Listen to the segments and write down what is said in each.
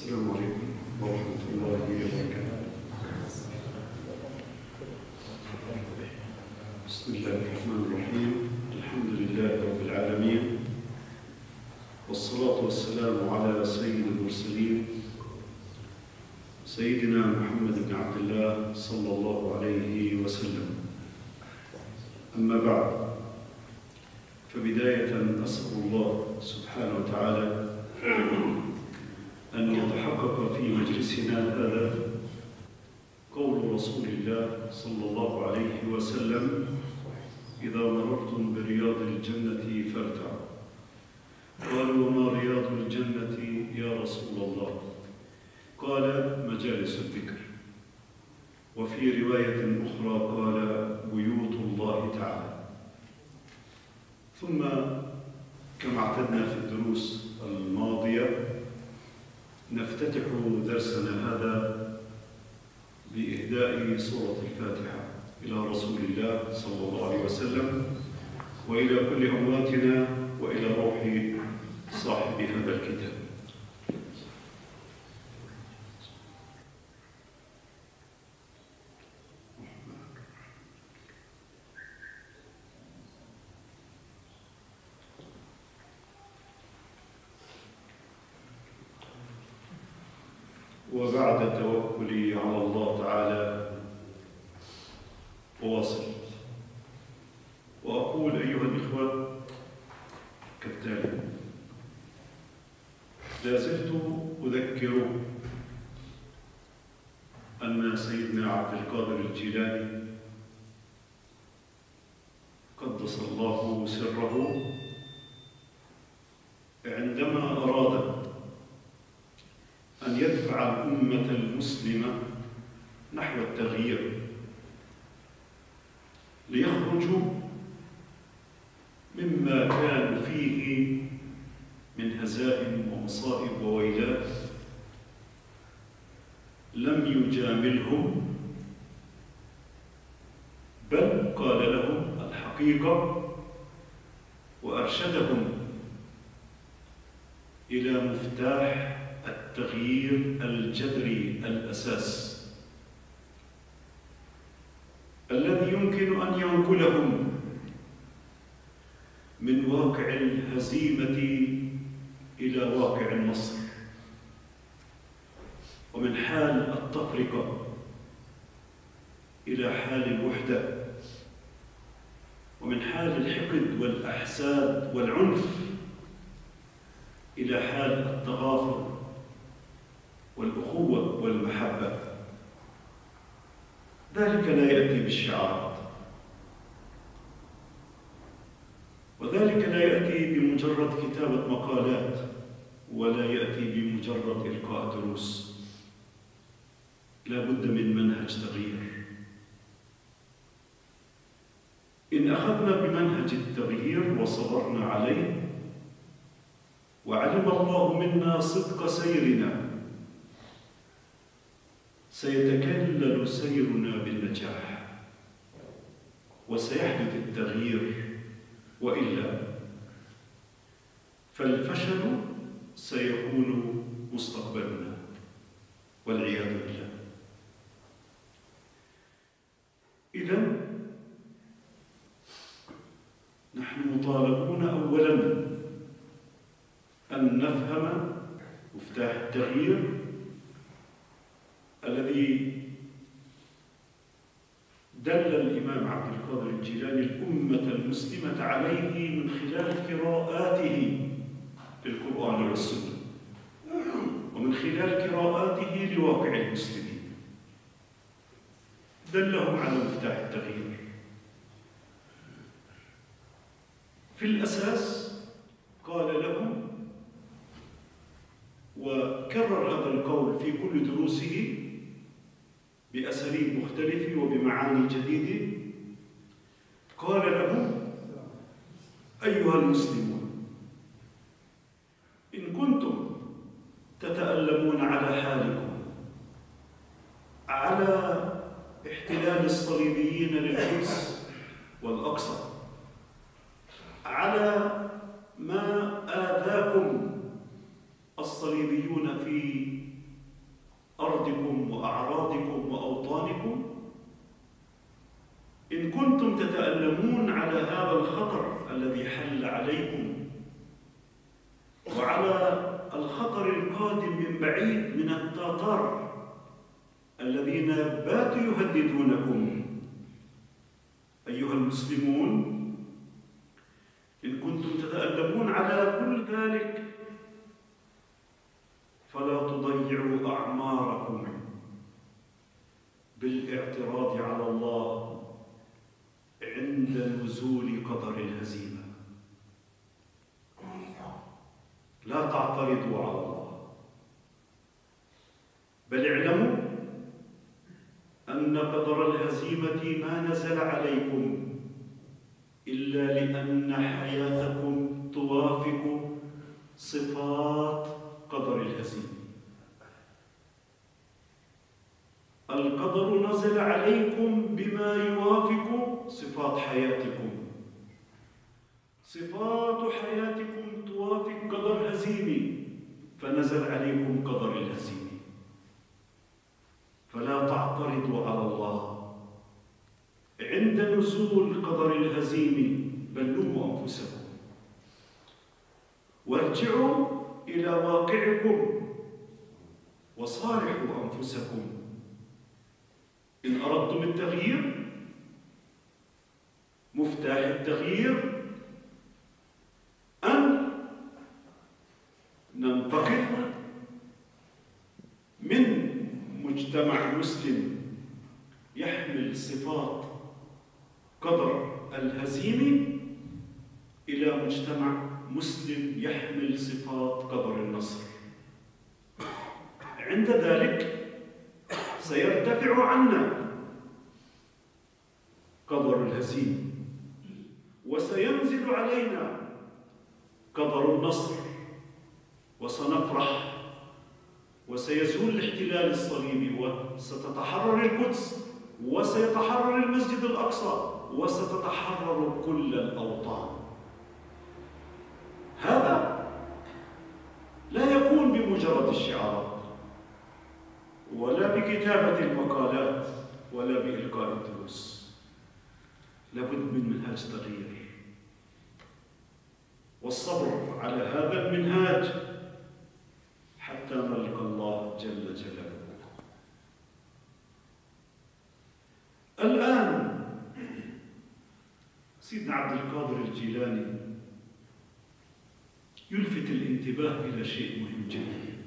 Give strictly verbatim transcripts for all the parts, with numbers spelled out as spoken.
السلام عليكم ورحمة الله وبركاته. بسم الله الرحمن الرحيم. الحمد لله رب العالمين، والصلاة والسلام على سيد المرسلين سيدنا محمد بن عبد الله صلى الله عليه وسلم. أما بعد، فبداية أسأل الله سبحانه وتعالى أن يتحقق في مجلسنا هذا قول رسول الله صلى الله عليه وسلم: إذا مررتم برياض الجنة فارتعوا. قالوا: وما رياض الجنة يا رسول الله؟ قال: مجالس الذكر. وفي رواية أخرى قال: بيوت الله تعالى. ثم كما اعتدنا في الدروس الماضية نفتتح درسنا هذا بإهداء سورة الفاتحة إلى رسول الله صلى الله عليه وسلم، وإلى كل أمواتنا، وإلى روح صاحب هذا الكتاب. وبعد توكلي على الله تعالى أواصل وأقول أيها الإخوة كالتالي: لا زلت أذكر أن سيدنا عبد القادر الجيلاني قدس الله سره عندما أراد أن يدفع الأمة المسلمة نحو التغيير ليخرجوا مما كانوا فيه من هزائم ومصائب وويلات، لم يجاملهم، بل قال لهم الحقيقة وأرشدهم إلى مفتاح التغيير الجذري الأساس الذي يمكن أن ينقلهم من واقع الهزيمة إلى واقع النصر، ومن حال التفرقة إلى حال الوحدة، ومن حال الحقد والأحساد والعنف إلى حال التغافر والأخوة والمحبة. ذلك لا يأتي بالشعارات، وذلك لا يأتي بمجرد كتابة مقالات، ولا يأتي بمجرد إلقاء دروس. لا بد من منهج تغيير. إن أخذنا بمنهج التغيير وصبرنا عليه وعلم الله منا صدق سيرنا، سيتكلل سيرنا بالنجاح وسيحدث التغيير، وإلا فالفشل سيكون مستقبلنا والعياذ بالله. إذن نحن مطالبون أولاً أن نفهم مفتاح التغيير الذي دل الإمام عبد القادر الجيلاني الأمة المسلمة عليه من خلال قراءاته للقرآن والسنة، ومن خلال قراءاته لواقع المسلمين. دلهم على مفتاح التغيير. في الأساس قال لهم، وكرر هذا القول في كل دروسه بأساليب مختلفة وبمعاني جديدة، قال لهم: أيها المسلمون، إن كنتم تتألمون على حالكم، على احتلال الصليبيين للقدس والأقصى، على ما آذاكم الصليبيون في أرضكم وأعراضكم وأوطانكم؟ إن كنتم تتألمون على هذا الخطر الذي حل عليكم وعلى الخطر القادم من بعيد من التتار الذين باتوا يهددونكم أيها المسلمون، إن كنتم تتألمون على كل ذلك فلا تضيعوا أعماركم بالاعتراض على الله عند نزول قدر الهزيمة. لا تعترضوا على الله، بل اعلموا أن قدر الهزيمة ما نزل عليكم إلا لأن حياتكم توافق صفات قدر الهزيمة. القدر نزل عليكم بما يوافق صفات حياتكم، صفات حياتكم توافق قدر هزيمي فنزل عليكم قدر الهزيمة. فلا تعترضوا على الله عند نزول قدر الهزيمة، بل لوموا أنفسكم وارجعوا إلى واقعكم وصالحوا أنفسكم. إن أردتم التغيير، مفتاح التغيير أن ننتقل من مجتمع مسلم يحمل صفات قدر الهزيمة إلى مجتمع مسلم يحمل صفات قدر النصر. عند ذلك سيرتفع عنا قدر الهزيمة وسينزل علينا قدر النصر، وسنفرح وسيزول الاحتلال الصليبي وستتحرر القدس وسيتحرر المسجد الأقصى وستتحرر كل الأوطان. هذا لا يكون بمجرد الشعارات ولا بكتابة المقالات ولا بإلقاء الدروس، لابد من منهاج تغيير والصبر على هذا المنهاج حتى نلقى الله جل جلاله. الآن سيدنا عبد القادر الجيلاني يلفت الانتباه إلى شيء مهم جدا.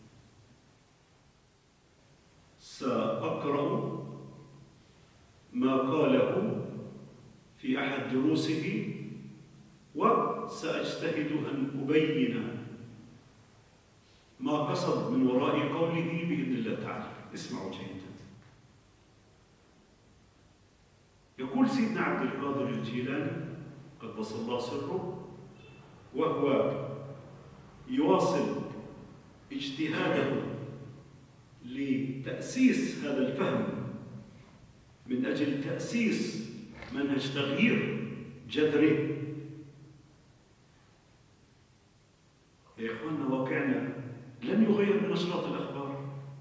سأقرأ ما قاله في أحد دروسه وسأجتهد أن أبين ما قصد من وراء قوله بإذن الله تعالى. اسمعوا جيدا. يقول سيدنا عبد القادر الجيلاني قدس الله سره، وهو يواصل اجتهاده لتأسيس هذا الفهم من أجل تأسيس منهج تغيير جذري. يا إخواننا، واقعنا لن يغير بنشرات الأخبار،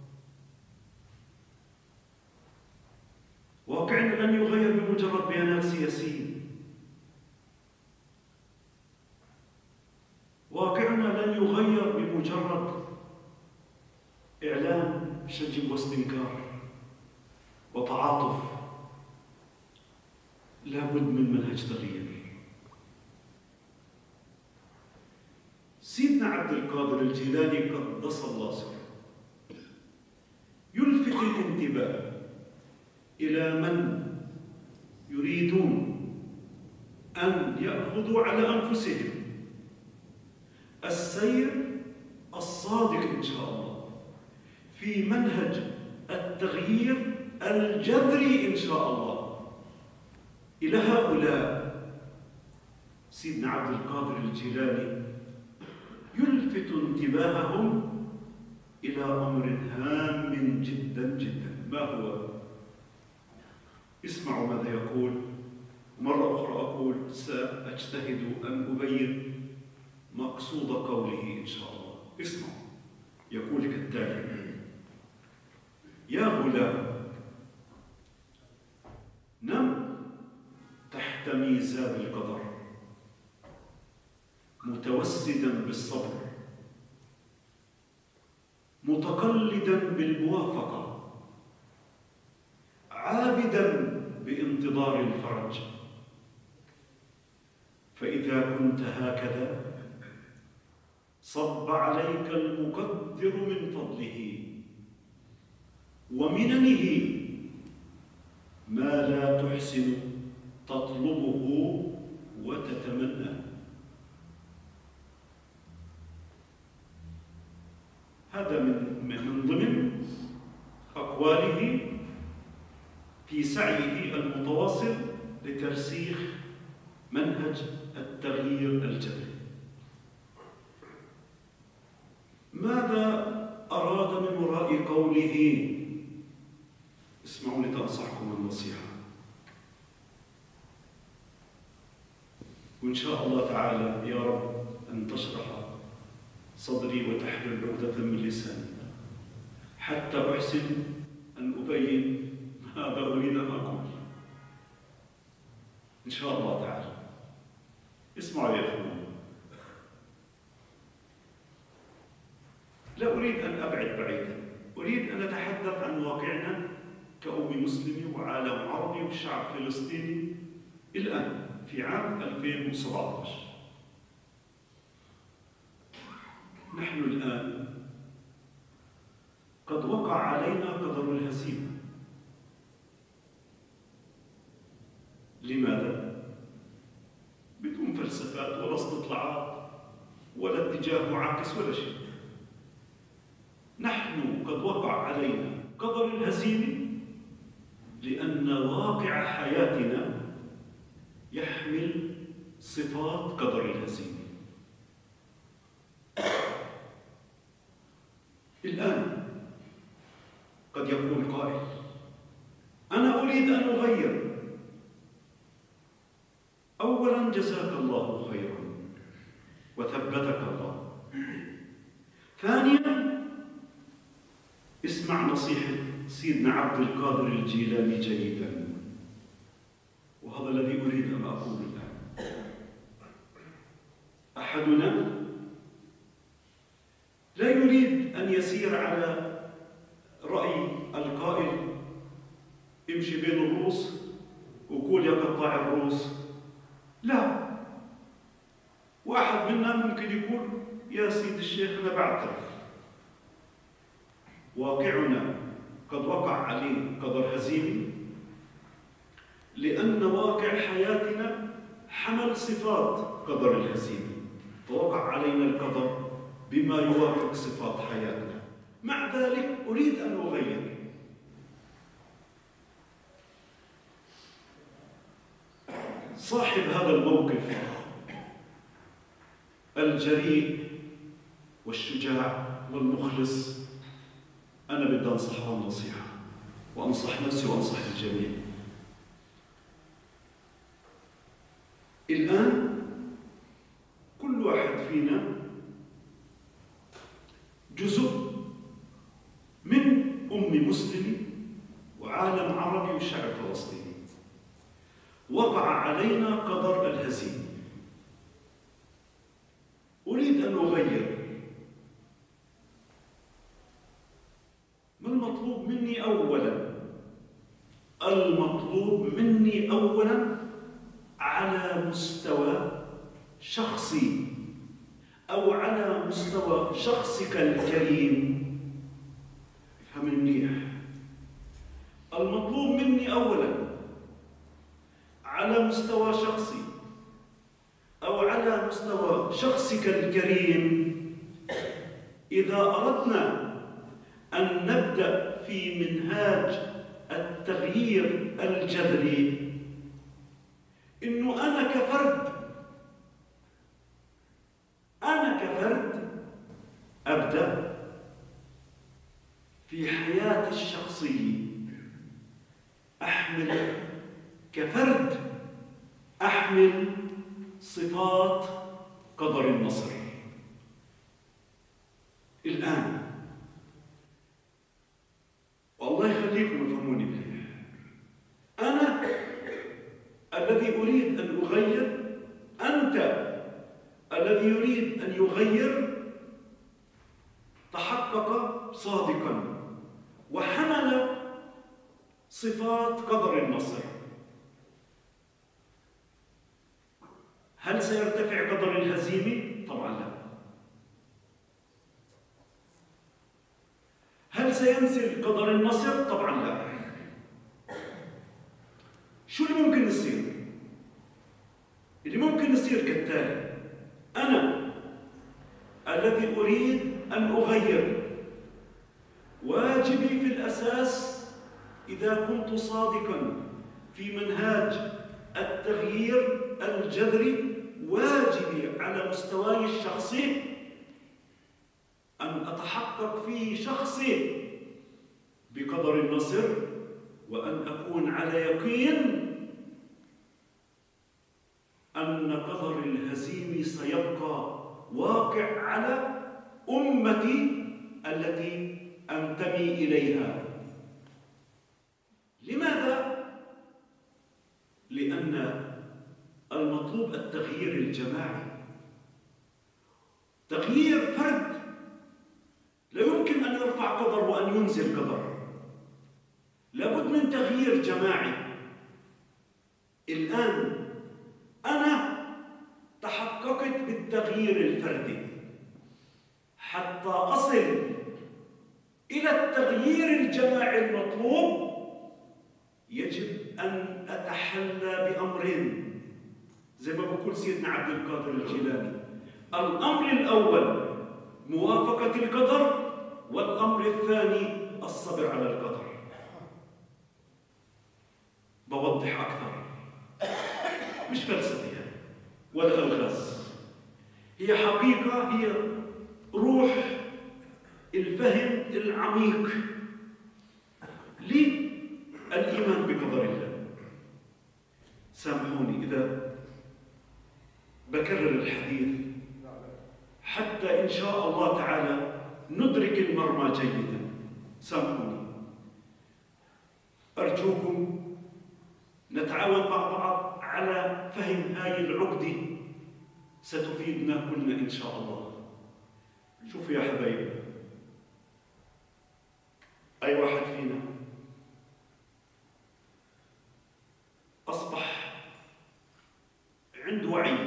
واقعنا لن يغير بمجرد بيانات سياسية، واقعنا لن يغير بمجرد إعلام شجب واستنكار وتعاطف. لابد من منهج تغيير. سيدنا عبد القادر الجيلاني قدس الله سره يلفت الانتباه إلى من يريدون أن يأخذوا على أنفسهم السير الصادق إن شاء الله في منهج التغيير الجذري إن شاء الله. إلى هؤلاء سيدنا عبد القادر الجيلاني يلفت انتباههم إلى أمر هام جدا جدا. ما هو؟ اسمعوا ماذا يقول. مرة أخرى أقول سأجتهد أن أبين مقصود قوله إن شاء الله. اسمعوا. يقول كالتالي: غلام، نم تحت ميزان القدر متوسدا بالصبر، متقلدا بالموافقة، عابدا بانتظار الفرج. فإذا كنت هكذا صب عليك المقدر من فضله ومننه ما لا تحسن تطلبه وتتمنى. هذا من من ضمن أقواله في سعيه المتواصل لترسيخ منهج التغيير الجذري. ماذا أراد من وراء قوله؟ اسمعوا لي تنصحكم النصيحة، وإن شاء الله تعالى يا رب أن تشرح صدري وتحرر عقدة من لساني حتى أحسن أن أبين ماذا أريد أن أقول إن شاء الله تعالى. اسمعوا يا أخوان، لا أريد أن أبعد بعيدا، أريد أن أتحدث عن واقعنا كأم مسلم وعالم عربي وشعب فلسطيني الآن في عام ألفين وسبعة عشر. نحن الآن قد وقع علينا قدر الهزيمة. لماذا؟ بدون فلسفات ولا استطلاعات ولا اتجاه معاكس ولا شيء. نحن قد وقع علينا قدر الهزيمة لأن واقع حياتنا يحمل صفات قدر الهزيمة. الآن قد يقول قائل: أنا أريد أن أغير. أولاً جزاك الله خيراً وثبتك الله. ثانياً اسمع نصيحة سيدنا عبد القادر الجيلاني جيداً، وهذا الذي أريد أن أقوله الآن. أحدنا لا يريد أن يسير على رأي القائل امشي بين الرؤوس وقول يا قطاع الرؤوس. لا، واحد منا ممكن يقول يا سيد الشيخ أنا بعترف واقعنا قد وقع عليه قدر هزيمة لأن واقع حياتنا حمل صفات قدر الهزيمة، فوقع علينا القدر بما يوافق صفات حياتنا. مع ذلك أريد أن أغير. صاحب هذا الموقف الجريء والشجاع والمخلص أنا بدي أنصحه النصيحة، وأنصح نفسي وأنصح الجميع. الآن كل واحد فينا جزء من أم مسلم وعالم عربي وشعب فلسطيني. وقع علينا قدر الهزيمة. أريد أن أغير. ما المطلوب مني أولاً؟ المطلوب مني أولاً على مستوى شخصي أو على مستوى شخصك الكريم. افهم منيح. المطلوب مني أولاً على مستوى شخصي أو على مستوى شخصك الكريم، إذا أردنا أن نبدأ في منهاج التغيير الجذري، إنه أنا كفرد أنا كفرد أبدأ في حياتي الشخصية أحمل كفرد أحمل صفات قدر النصر. الآن والله يخليكم الذي أريد أن أغير، أنت الذي يريد أن يغير، تحقق صادقا وحمل صفات قدر النصر. هل سيرتفع قدر الهزيمة؟ طبعا لا. هل سينزل قدر النصر؟ طبعا لا. شو اللي ممكن يصير؟ اللي ممكن يصير كالتالي: أنا الذي أريد أن أغير، واجبي في الأساس إذا كنت صادقاً في منهاج التغيير الجذري، واجبي على مستواي الشخصي أن أتحقق في شخصي بقدر النصر، وأن أكون على يقين أن قدر الهزيمة سيبقى واقع على أمتي التي أنتمي إليها. لماذا؟ لأن المطلوب التغيير الجماعي. تغيير فرد لا يمكن أن يرفع قدر وأن ينزل قدر، لابد من تغيير جماعي. الآن أنا تحققت بالتغيير الفردي، حتى أصل إلى التغيير الجماعي المطلوب يجب أن أتحلى بأمرين، زي ما بقول سيدنا عبد القادر الجيلاني: الأمر الأول موافقة القدر، والأمر الثاني الصبر على القدر. بوضح أكثر، مش فلسفة ولا ألغاز، هي حقيقة، هي روح الفهم العميق للإيمان بقدر الله. سامحوني إذا بكرر الحديث حتى إن شاء الله تعالى ندرك المرمى جيدا. سامحوني، أرجوكم نتعاون مع بعض على فهم هاي العقدة، ستفيدنا كلنا إن شاء الله. شوفوا يا حبايبي، أي واحد فينا أصبح عنده وعي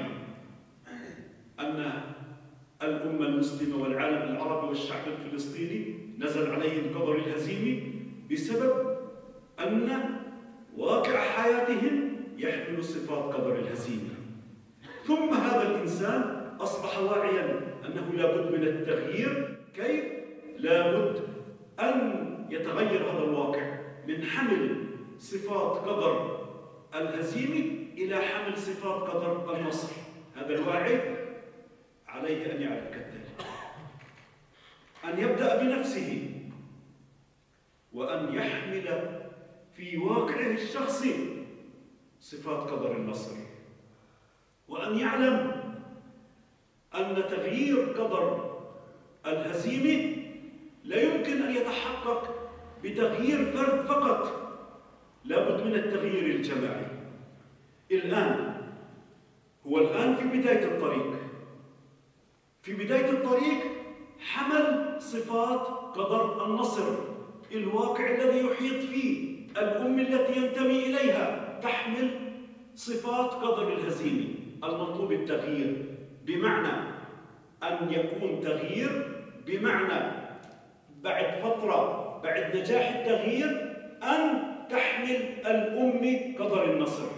أن الأمة المسلمة والعالم العربي والشعب الفلسطيني نزل عليهم قدر الهزيمة بسبب أن واقع حياتهم يحمل صفات قدر الهزيمة. ثم هذا الإنسان أصبح واعياً أنه لابد من التغيير. كيف؟ لابد أن يتغير هذا الواقع من حمل صفات قدر الهزيمة إلى حمل صفات قدر النصر. هذا الواعي عليه أن يعرف كالتالي: أن يبدأ بنفسه، وأن يحمل في واقعه الشخصي صفات قدر النصر، وأن يعلم أن تغيير قدر الهزيمة لا يمكن أن يتحقق بتغيير فرد فقط، لابد من التغيير الجماعي. الآن هو الآن في بداية الطريق، في بداية الطريق حمل صفات قدر النصر، الواقع الذي يحيط فيه الأمة التي ينتمي إليها تحمل صفات قدر الهزيمة. المطلوب التغيير، بمعنى أن يكون تغيير، بمعنى بعد فترة، بعد نجاح التغيير، أن تحمل الأمة قدر النصر.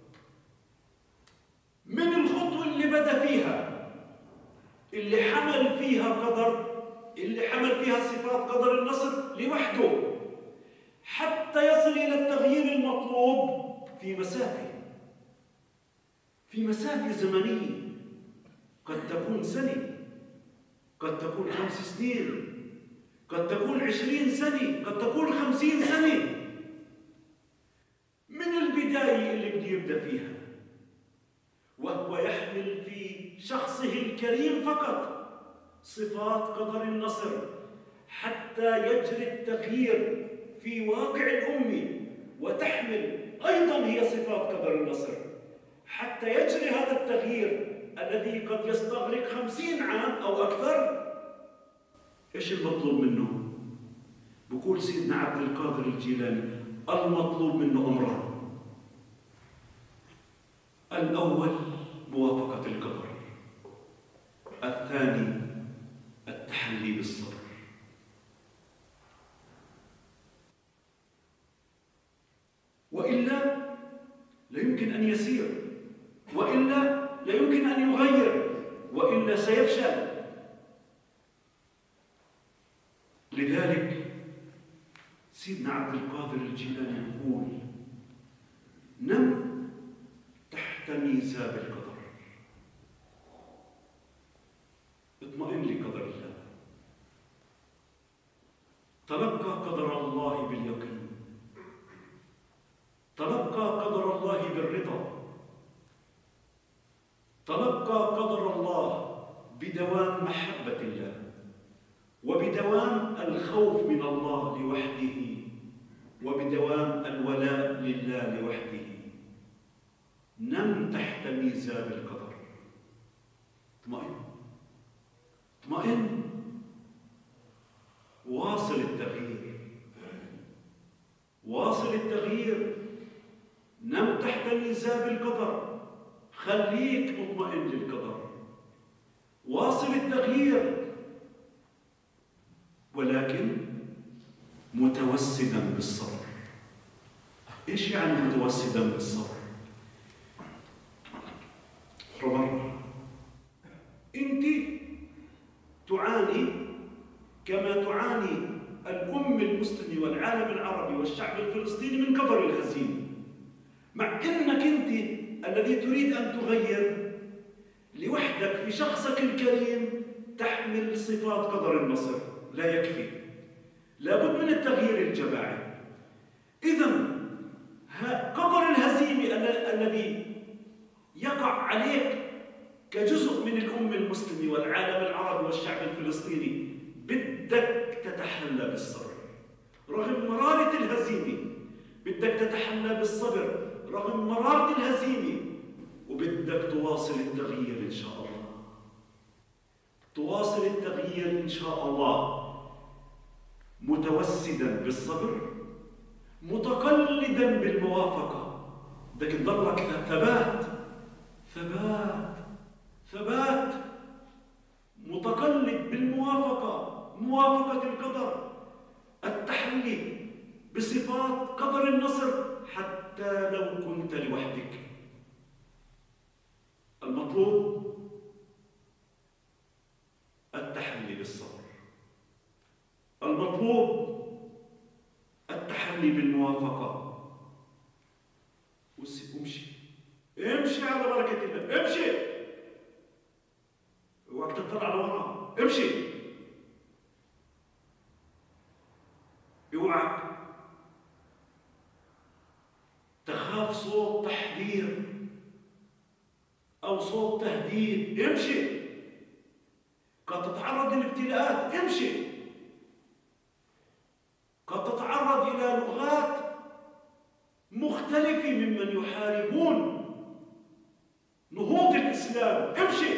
من الخطوة اللي بدأ فيها، اللي حمل فيها قدر، اللي حمل فيها صفات قدر النصر لوحده، حتى يصل إلى التغيير المطلوب في مسافة في مسافة زمنية، قد تكون سنة، قد تكون خمس سنين، قد تكون عشرين سنة، قد تكون خمسين سنة. من البداية اللي بده يبدأ فيها، وهو يحمل في شخصه الكريم فقط صفات قدر النصر، حتى يجري التغيير في واقع الأمة وتحمل أيضا هي صفات قدر النصر. الذي قد يستغرق خمسين عام أو أكثر، إيش المطلوب منه؟ بقول سيدنا عبد القادر الجيلاني المطلوب منه أمران: الأول موافقة القدر، الثاني التحلي بالصبر. وإلا لا يمكن أن يسير، وإلا لا يمكن أن يغير، وإلا سيفشل. لذلك سيدنا عبد القادر الجيلاني يقول: نم تحت ميزاب القدر، اطمئن لقدر الله، تلقى قدر الله باليقين، تلقى قدر الله بالرضا، تلقى قدر الله بدوام محبة الله وبدوام الخوف من الله لوحده وبدوام الولاء لله لوحده. نم تحت ميزاب القدر، اطمئن اطمئن، واصل التغيير، واصل التغيير. نم تحت ميزاب القدر، خليك مطمئن للقدر، واصل التغيير، ولكن متوسدا بالصبر. ايش يعني متوسدا بالصبر؟ ربما انت تعاني كما تعاني الأم المسلمة والعالم العربي والشعب الفلسطيني من قدر الهزيمة، مع أنك أنت الذي تريد أن تغير لوحدك في شخصك الكريم تحمل صفات قدر النصر. لا يكفي، لابد من التغيير الجماعي. إذن قدر الهزيمة الذي يقع عليك كجزء من الأمة المسلمة والعالم العربي والشعب الفلسطيني بدك تتحلى بالصبر رغم مرارة الهزيمة، بدك تتحلى بالصبر رغم مرارة الهزيمة، وبدك تواصل التغيير إن شاء الله، تواصل التغيير إن شاء الله، متوسدا بالصبر، متقلدا بالموافقة. بدك تضلك ثبات ثبات ثبات، متقلد بالموافقة، موافقة القدر، التحلي بصفات قدر النصر حتى لو كنت لوحدك. المطلوب التحلي بالصبر، المطلوب التحلي بالموافقة. امشي امشي على بركة الله، امشي، اوعك تطلع لورا، امشي، اوعك تخاف صوت تحذير او صوت تهديد، امشي. قد تتعرض للابتلاءات، امشي. قد تتعرض الى لغات مختلفة ممن يحاربون نهوض الإسلام، امشي.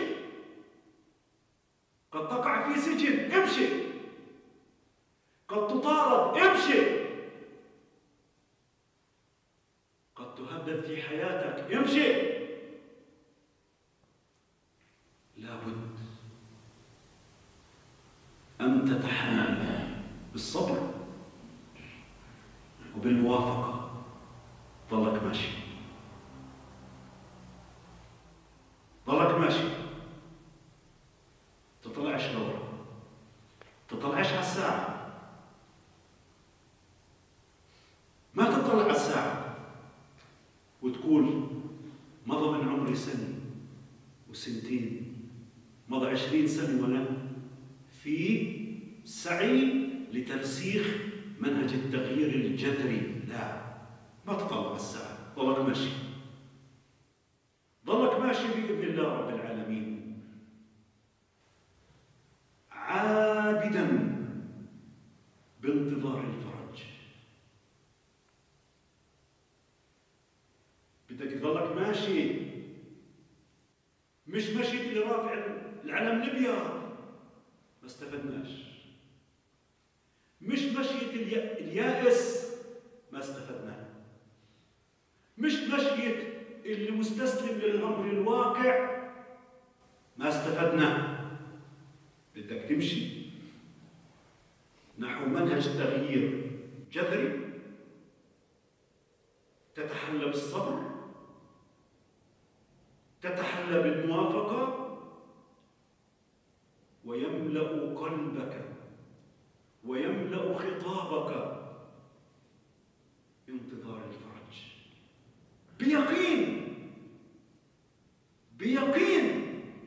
قد تقع في سجن، امشي. قد تطارد، امشي. قد تهدد في حياتك، امشي. لابد أن تتحمل بالصبر وبالموافقة. ضلك ماشي، ضلك ماشي، تطلعش لورا، تطلعش على الساعة، ما تطلع على الساعة وتقول مضى من عمري سنة وسنتين، مضى عشرين سنة وأنا في سعي لترسيخ منهج التغيير الجذري. لا، ما تطلع على الساعة، ضلك ماشي، ضلك ماشي بإذن الله رب العالمين، عابدا بانتظار الفرج. بدك تضلك ماشي مش مشية اللي رافع العلم الابيض ما استفدناش، مش مشية اليائس ما استفدنا، مش مشية اللي مستسلم للأمر الواقع ما استفدنا. بدك تمشي نحو منهج تغيير جذري تتحلى بالصبر، تتحلى بالموافقة، ويملأ قلبك ويملأ خطابك انتظار الفرج بيقين، بيقين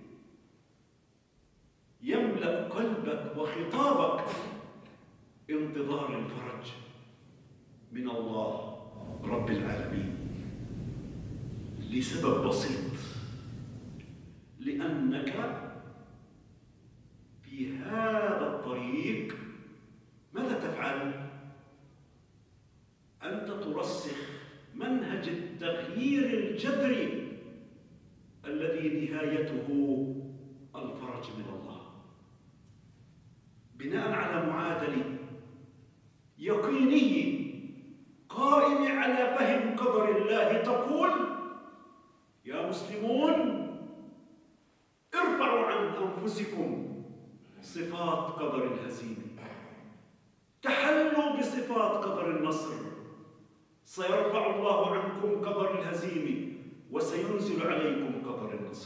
يملأ قلبك وخطابك انتظار الفرج من الله رب العالمين، لسبب بسيط: لأنك في هذا الطريق ماذا تفعل؟ أنت ترسخ منهج التغيير الجذري الذي نهايته الفرج من الله، بناء على معادلة يقيني قائم على فهم قدر الله. تقول: يا مسلمون ارفعوا عن أنفسكم صفات قدر الهزيمة، تحلوا بصفات قدر النصر، سيرفع الله عنكم قدر الهزيمة وسينزل عليكم قدر النصر.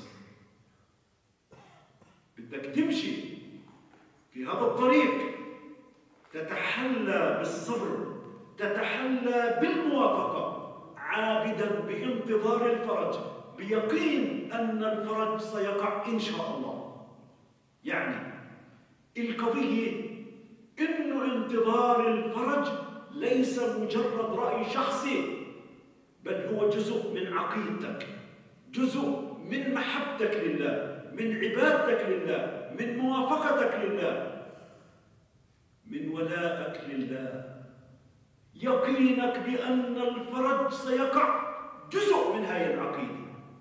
بدك تمشي في هذا الطريق، تتحلى بالصبر، تتحلى بالموافقة، عابدا بانتظار الفرج، بيقين أن الفرج سيقع إن شاء الله. يعني القضية إنه انتظار الفرج ليس مجرد رأي شخصي، بل هو جزء من عقيدتك، جزء من محبتك لله، من عبادتك لله، من موافقتك لله، من ولائك لله. يقينك بأن الفرج سيقع جزء من هذه العقيدة.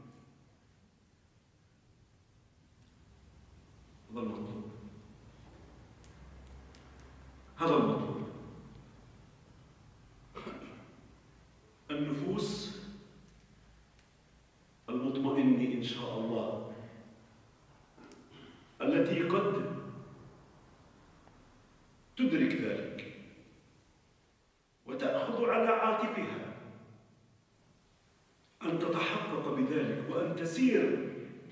هذا المطلوب، هذا المطلوب. النفوس المطمئنة إن شاء الله، التي قد تدرك ذلك وتأخذ على عاتقها أن تتحقق بذلك وأن تسير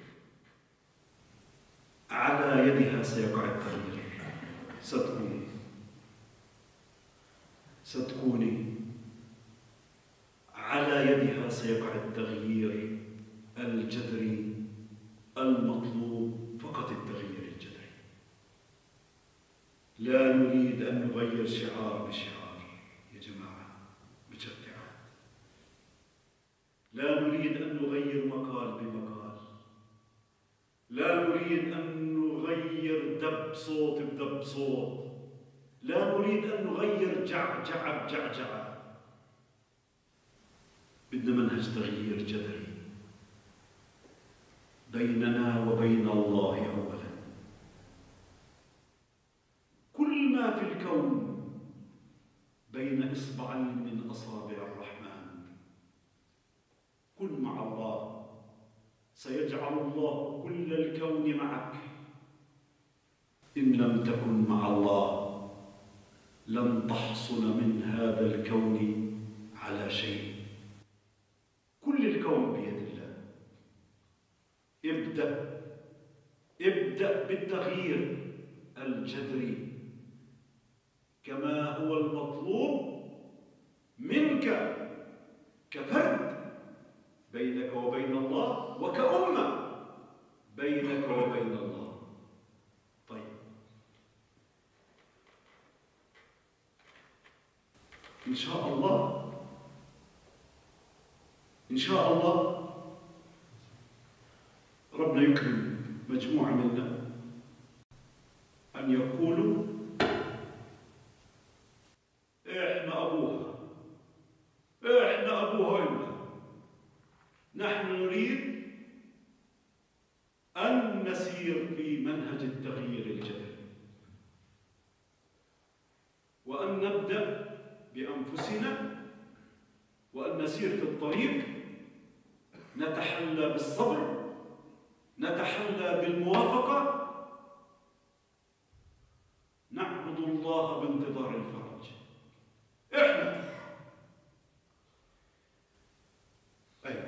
على يدها سيقع التغيير. صدقوني صدقوني على يدها سيقع التغيير الجذري المطلوب، فقط التغيير الجذري. لا نريد أن نغير شعار بشعار يا جماعة، مشجعة. لا نريد أن نغير مقال بمقال، لا نريد أن نغير دب صوت بدب صوت، لا نريد أن نغير جعجعة بجعجعة. بدنا منهج تغيير جذري بيننا وبين الله أولا. كل ما في الكون بين إصبعين من أصابع الرحمن. كن مع الله، سيجعل الله كل الكون معك. إن لم تكن مع الله لن تحصل من هذا الكون على شيء. كل الكون بيد الله. ابدأ ابدأ بالتغيير الجذري كما هو المطلوب منك كفرد بينك وبين الله، وكأمة بينك وبين الله. طيب، إن شاء الله إن شاء الله ربنا يكرم مجموعة منا أن يقولوا: إحنا أبوها، إحنا أبوها إلنا، نحن نريد منهج التغيير الجذري، وأن نبدأ بأنفسنا وأن نسير في الطريق، نتحلى بالصبر، نتحلى بالموافقة، نعبد الله بانتظار الفرج. إحنا أيوة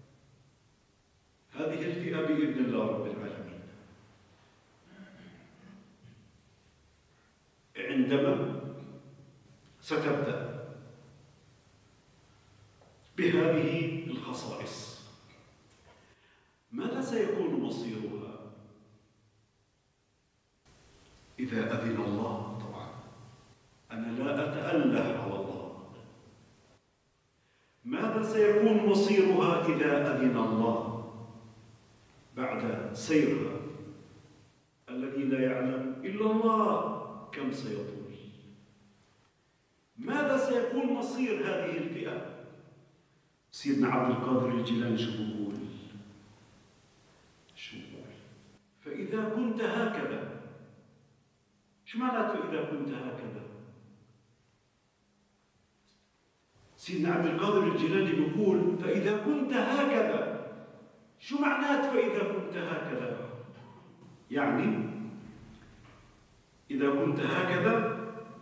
هذه الفئة بإذن الله رب العالمين عندما ستبدأ بهذه الخصائص، ماذا سيكون مصيرها؟ إذا أذن الله، طبعا أنا لا أتأله على الله، ماذا سيكون مصيرها إذا أذن الله بعد سيرها الذي لا يعلم إلا الله كم سيطول؟ ماذا سيكون مصير هذه الفئة؟ سيدنا عبد القادر الجيلاني شو بيقول؟ شو بيقول؟ فإذا كنت هكذا، شو معناته إذا كنت هكذا؟ سيدنا عبد القادر الجيلاني بيقول فإذا كنت هكذا، شو معنات فإذا كنت هكذا؟ يعني إذا كنت هكذا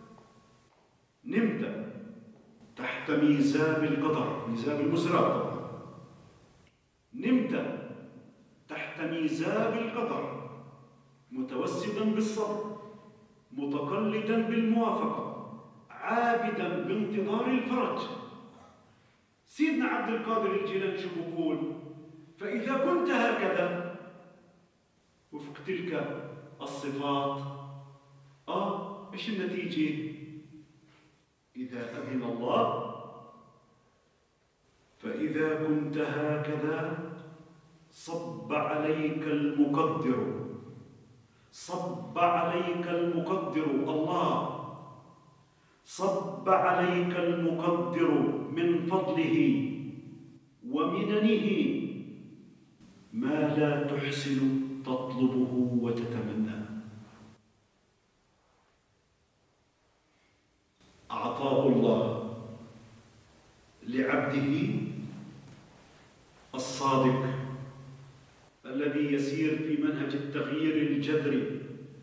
نمت تحت ميزاب القدر، ميزاب المسرات طبعا، نمت تحت ميزاب القدر متوسدا بالصبر، متقلدا بالموافقة، عابدا بانتظار الفرج. سيدنا عبد القادر الجيلاني شو بيقول؟ فإذا كنت هكذا وفق تلك الصفات، آه إيش النتيجة؟ إذا أذن الله، فإذا كنت هكذا صب عليك المقدر، صب عليك المقدر، الله صب عليك المقدر من فضله ومننه ما لا تحسن تطلبه وتتمناه. عطاء الله لعبده الصادق الذي يسير في منهج التغيير الجذري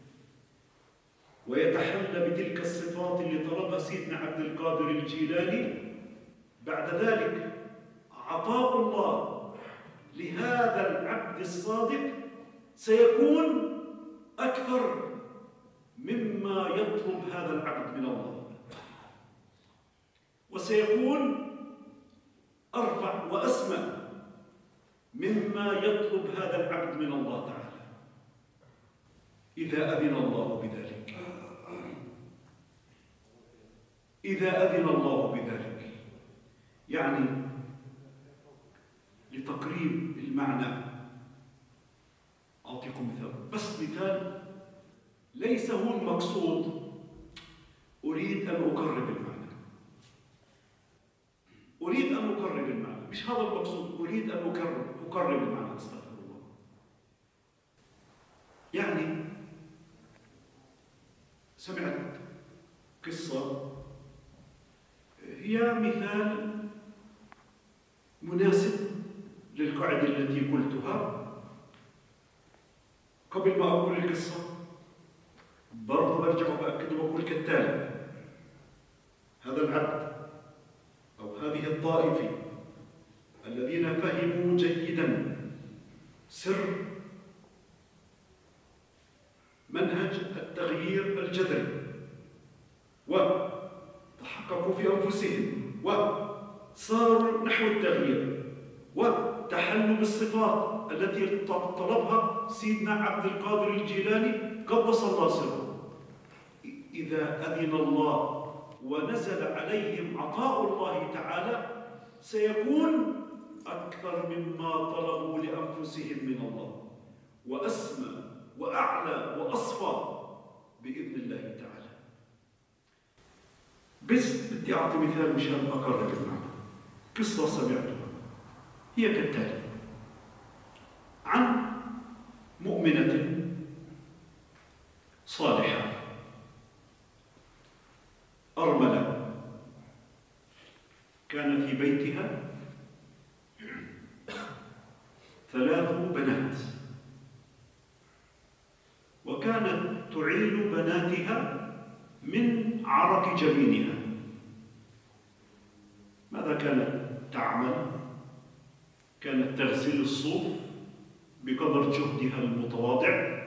ويتحلى بتلك الصفات اللي طلبها سيدنا عبد القادر الجيلاني. بعد ذلك عطاء الله لهذا العبد الصادق سيكون أكثر مما يطلب هذا العبد من الله، وسيكون أرفع وأسمى مما يطلب هذا العبد من الله تعالى إذا أذن الله بذلك. إذا أذن الله بذلك يعني لتقريب المعنى أعطيكم مثال، بس مثال ليس هو المقصود، أريد أن أقرب المعنى، أريد أن أقرب المعنى، مش هذا المقصود، أريد أن أقرب أقرب المعنى، أستغفر الله. يعني سمعت قصة هي مثال مناسب للقاعدة التي قلتها. قبل ما أقول القصة برضو برجع وبأكد وبقول كالتالي: هذا العبد أو هذه الطائفة الذين فهموا جيدا سر منهج التغيير الجذري وتحققوا في أنفسهم وصاروا نحو التغيير وتحلوا بالصفات التي طلبها سيدنا عبد القادر الجيلاني قدس الله سره، إذا أذن الله ونزل عليهم عطاء الله تعالى سيكون أكثر مما طلبوا لأنفسهم من الله، وأسمى وأعلى وأصفى بإذن الله تعالى. بس بدي أعطي مثال مشان أقرب المعنى. قصة سمعتها هي كالتالي: عن مؤمنة ثلاث بنات، وكانت تعيل بناتها من عرق جبينها. ماذا كانت تعمل؟ كانت تغسل الصوف بقدر جهدها المتواضع،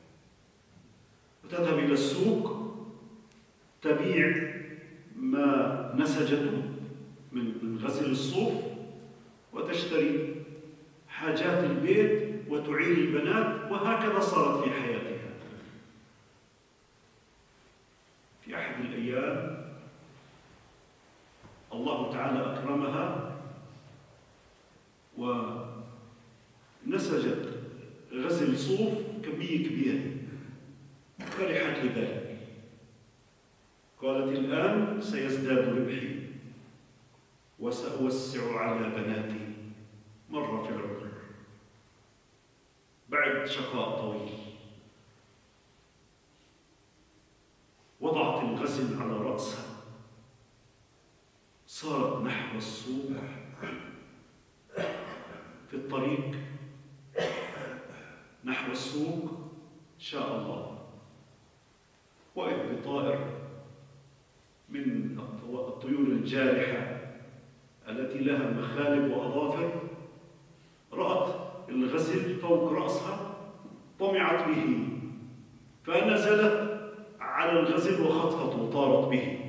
وتذهب إلى السوق تبيع ما نسجته من غسل الصوف، وتشتري حاجات البيت وتعين البنات، وهكذا صارت في حياتها. في أحد الأيام الله تعالى أكرمها ونسجت غسل صوف كمية كبيرة، فرحت لذلك، قالت الآن سيزداد ربحي وسأوسع على بناتي مرة في العمر. بعد شقاء طويل وضعت الغسل على رأسها، صارت نحو السوق. في الطريق نحو السوق شاء الله وإذ بطائر من الطيور الجارحة التي لها مخالب وأظافر رأت الغزل فوق رأسها، طمعت به فنزلت على الغزل وخطفت وطارت به.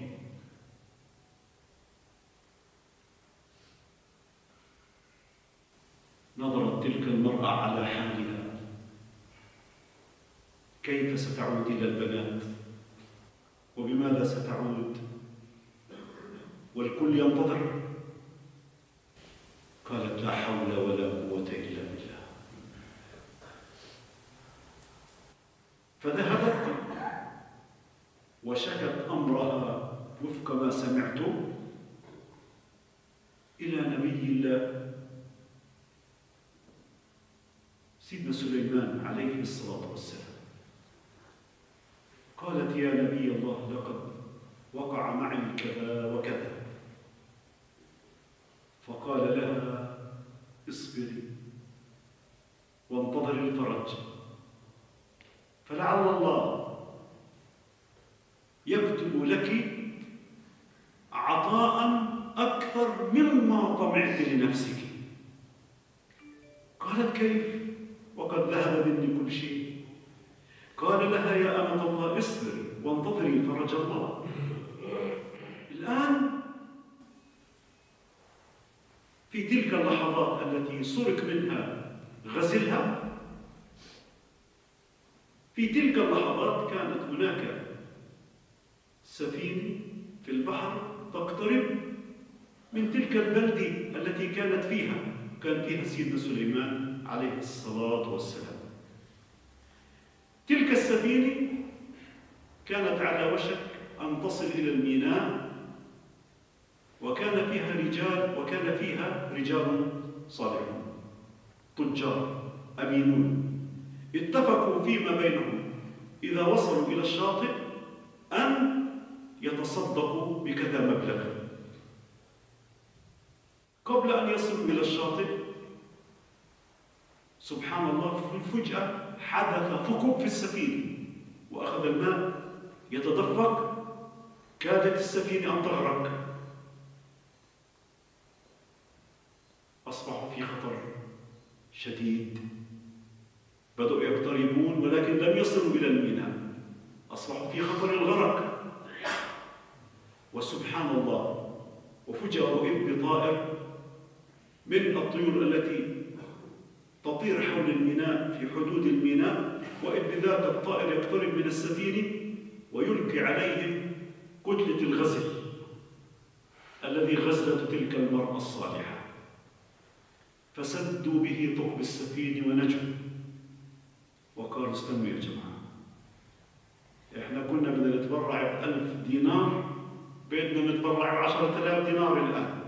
نظرت تلك المرأة على حالها، كيف ستعود إلى البنات؟ وبماذا ستعود؟ والكل ينتظر. قالت لا حول ولا قوة إلا بالله. فذهبت وشكت أمرها وفق ما سمعت إلى نبي الله سيدنا سليمان عليه الصلاة والسلام. قالت يا نبي الله لقد وقع معي كذا وكذا. فقال لها اصبري وانتظري الفرج، فلعل الله يكتب لك عطاء أكثر مما طمعت لنفسك. قالت كيف وقد ذهب مني كل شيء؟ قال لها يا أمة الله اصبري وانتظري فرج الله. الآن في تلك اللحظات التي سرق منها غزلها، في تلك اللحظات كانت هناك سفينة في البحر تقترب من تلك البلدة التي كانت فيها كان فيها سيدنا سليمان عليه الصلاة والسلام. تلك السفينة كانت على وشك أن تصل إلى الميناء، وكان فيها رجال وكان فيها رجال صالحون تجار أمينون، اتفقوا فيما بينهم إذا وصلوا إلى الشاطئ أن يتصدقوا بكذا مبلغ. قبل أن يصلوا إلى الشاطئ سبحان الله فجأة حدث ثقب في السفينة وأخذ الماء يتدفق، كادت السفينة أن تغرق. أصبحوا في خطر شديد، بدأوا يقتربون ولكن لم يصلوا إلى الميناء، أصبحوا في خطر الغرق. وسبحان الله وفجأة إذ بطائر من الطيور التي تطير حول الميناء في حدود الميناء، وإذ بذاك الطائر يقترب من السفينة ويلقي عليهم كتلة الغزل الذي غزلته تلك المرأة الصالحة، فسدوا به ثقب السفينة ونجوا. وقالوا استنوا يا جماعة، احنا كنا بدنا نتبرع بألف دينار، بدنا نتبرع بعشرة آلاف دينار الآن.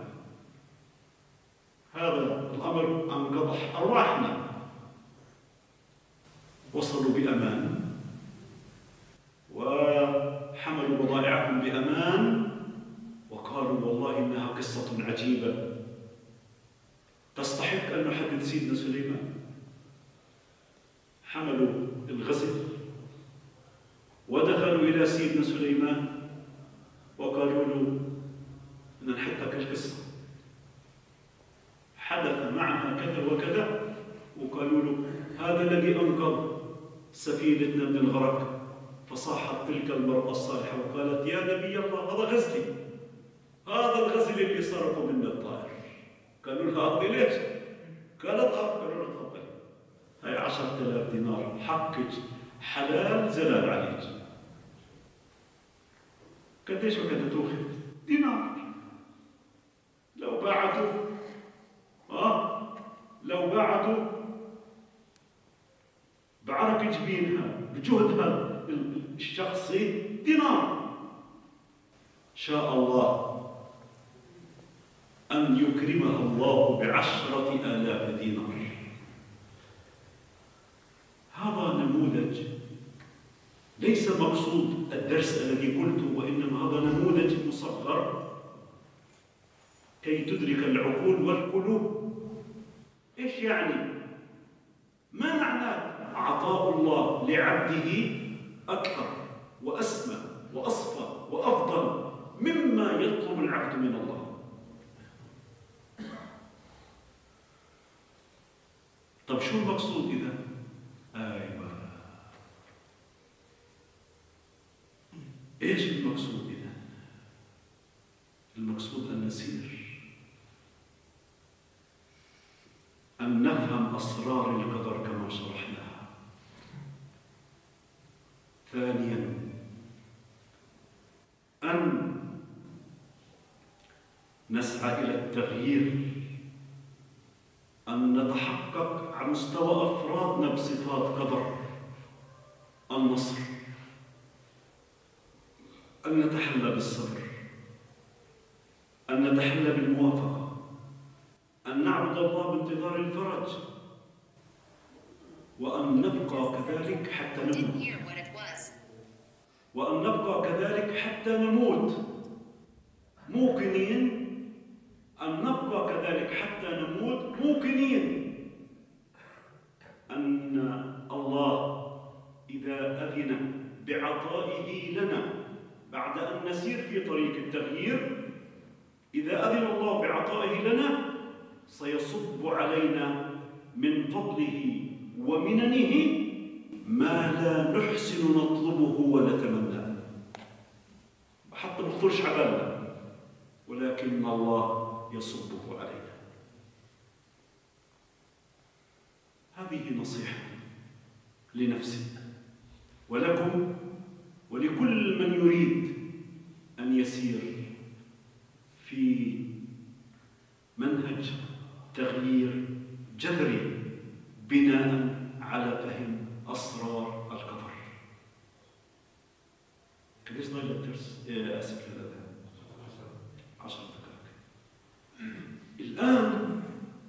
هذا الأمر أنقضح أرواحنا. وصلوا بأمان وحملوا بضائعهم بأمان، وقالوا والله إنها قصة عجيبة تستحق أن نحدث سيدنا سليمان. حملوا الغزل ودخلوا إلى سيدنا سليمان وقالوا له بدنا نحكي لك القصة، حدث معنا كذا وكذا، وقالوا له هذا الذي أنقذ سفينتنا من الغرق. فصاحت تلك المرأة الصالحة وقالت يا نبي الله هذا غزلي، هذا الغزل اللي سرقوا منا الطائر. قالوا لها أعطي ليش؟ قالت آه. قالوا لها تفضلي، هاي عشرة آلاف دينار حقك حلال زلال عليك. قديش بدها تاخذ؟ دينار. لو باعته اه لو باعته بعرق جبينها بجهدها الشخصي دينار. شاء الله أن يكرمها الله بعشرة آلاف دينار. هذا نموذج، ليس مقصود الدرس الذي قلته، وإنما هذا نموذج مصغر كي تدرك العقول والقلوب. إيش يعني؟ ما معنى عطاء الله لعبده أكثر وأسمى وأصفى وأفضل مما يطلب العبد من الله؟ طب شو المقصود إذا؟ أيوة، إيش المقصود إذا؟ المقصود أن نسير، أن نفهم أسرار القدر كما شرحناها. ثانياً أن نسعى إلى التغيير، أن نتحقق على مستوى أفرادنا بصفات قدر النصر، أن نتحلى بالصبر، أن نتحلى بالموافقة، أن نعبد الله بانتظار الفرج، وأن نبقى كذلك حتى نموت وأن نبقى كذلك حتى نموت موقنين، أن نبقى كذلك حتى نموت موقنين أن الله إذا أذن بعطائه لنا بعد أن نسير في طريق التغيير، إذا أذن الله بعطائه لنا سيصب علينا من فضله ومننه ما لا نحسن نطلبه ونتمناه، حتى بخطرش على بالنا، ولكن الله يصبه علينا. هذه نصيحتي لنفسي ولكم ولكل من يريد أن يسير في منهج تغيير جذري بناء على فهم أسرار القدر. قديش ضايل الدرس؟ آسف لهذا عشر دقائق. الآن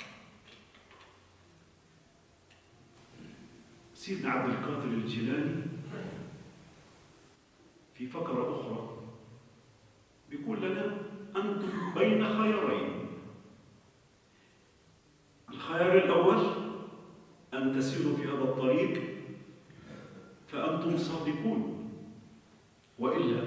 سيدنا عبد القادر الجيلاني في فقرة أخرى بيقول لنا أنتم بين خيارين. الخيار الأول أن تسيروا في هذا الطريق فأنتم صادقون، وإلا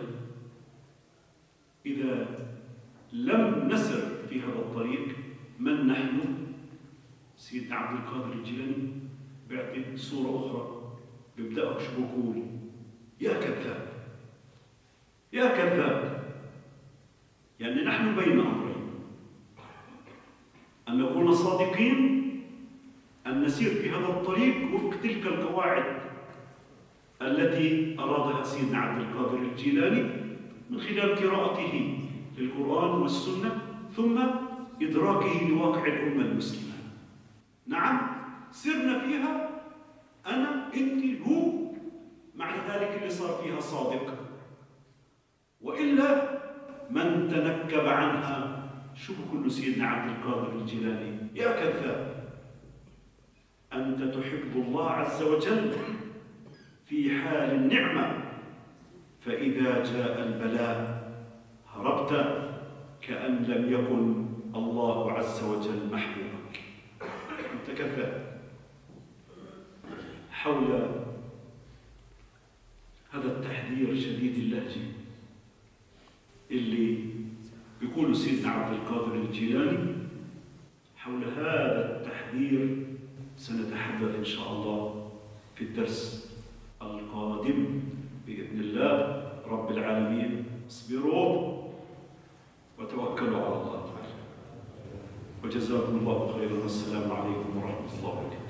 إذا لم نسر في هذا الطريق من نحن؟ سيدنا عبد القادر الجيلاني بيعطي صورة أخرى، بيبدأ شو بقول؟ يا كذاب يا كذاب. يعني نحن بين أمرين، أن نكون صادقين، أن نسير في هذا الطريق وفق تلك القواعد التي أرادها سيدنا عبد القادر الجيلاني من خلال قراءته للقرآن والسنة ثم إدراكه لواقع الأمة المسلمة. نعم سرنا فيها أنا أنت هو، مع ذلك اللي صار فيها صادق، وإلا من تنكب عنها شو بقول سيدنا عبد القادر الجيلاني؟ يا كذاب. أنت تحب الله عز وجل في حال النعمة، فإذا جاء البلاء هربت كأن لم يكن الله عز وجل محبوبك. أنت كذاب. حول هذا التحذير شديد اللهجة اللي بيقولوا سيدنا عبد القادر الجيلاني. حول هذا التحذير سنتحدث إن شاء الله في الدرس القادم بإذن الله رب العالمين. اصبروا وتوكلوا على الله تعالى، وجزاكم الله خيرا. والسلام عليكم ورحمة الله وبركاته.